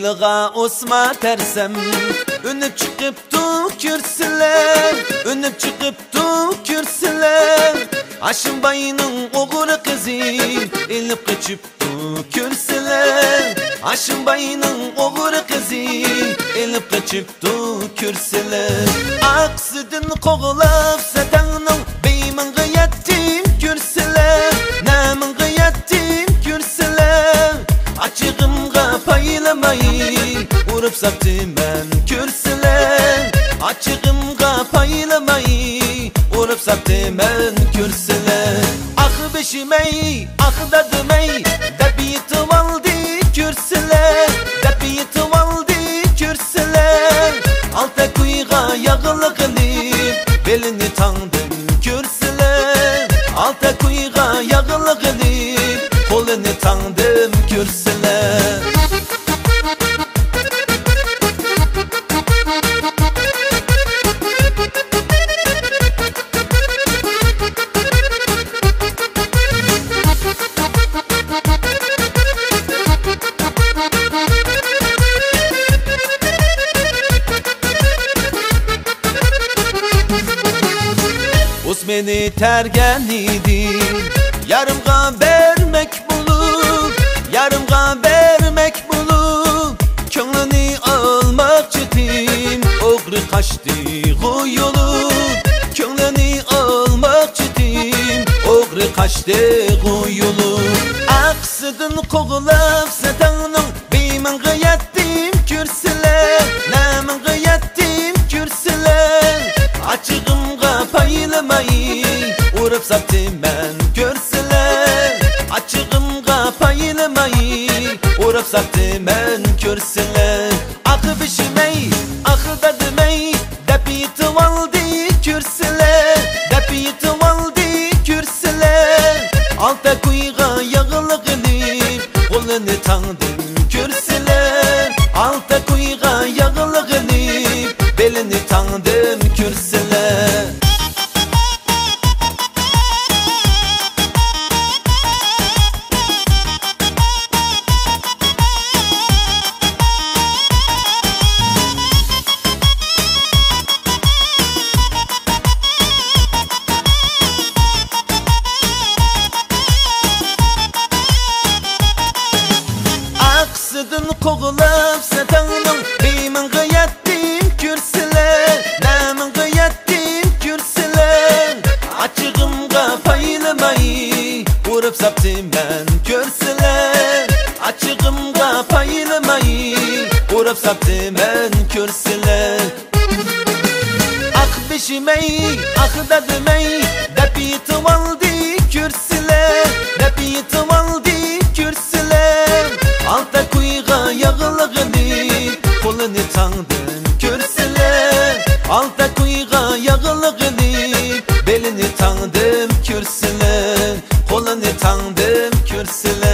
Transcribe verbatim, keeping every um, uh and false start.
Yılga osma tersem Önüp çıkıptı kürsüler Önüp çıkıptı kürsüler Aşın bayının oğur kızı Elip kaçıptı kürsüler Aşın bayının oğur kızı Elip kaçıptı kürsüler Aksıdın koğulap satanın Beymin gıyettim kürsüler Nemin gıyettim kürsüler Açığımga paylamayı Vurup saptım ben kürsüler Açığımga paylamayı Vurup saptım ben kürsüler Ah beşimey, ah dadımey Debiyetim aldı kürsüler Debiyetim aldı kürsüler Alta kuyga yağılı kılıp Belini tandım kürsüler Alta kuyga yağılı kılıp Kolunu tandım kürsüler Beni tergen idi Yarımga vermek bulup Yarımga vermek bulup Könlünü almak çetin Oğru kaçtı o yolu Könlünü almak çetin Oğru kaçtı o yolu Aksıdın koğulap satanın Beymin gıyettim kürsüler Nemin gıyettim kürsüler Açığımga paylamayı Vurup saptım ben kürsüler Açığımga paylamayı Vurup saptım ben kürsüler Ah bişimey, ah dadımey Debiyetim aldı kürsüler Debiyetim aldı kürsüler Alta kuyga yağılı kılıp Kolunu tanıdım kürsüler Alta kuyga yağılı kılıp Belini tanıdım kürsüler Aksıdın koğulap satanın Beymin gıyettim kürsüler Nemin gıyettim kürsüler Açığımga paylamayı Vurup saptım ben kürsüler Açığımga paylamayı Vurup saptım ben kürsüler Ah beşimey, ah dadımey Debiyetim aldı kürsüler Debiyetim aldı kürsüler Alta kuyga yağılı kılıp Kolunu tanıdım kürsüler Alta kuyga yağılı kılıp Belini tanıdım kürsüler Kolunu tanıdım kürsüler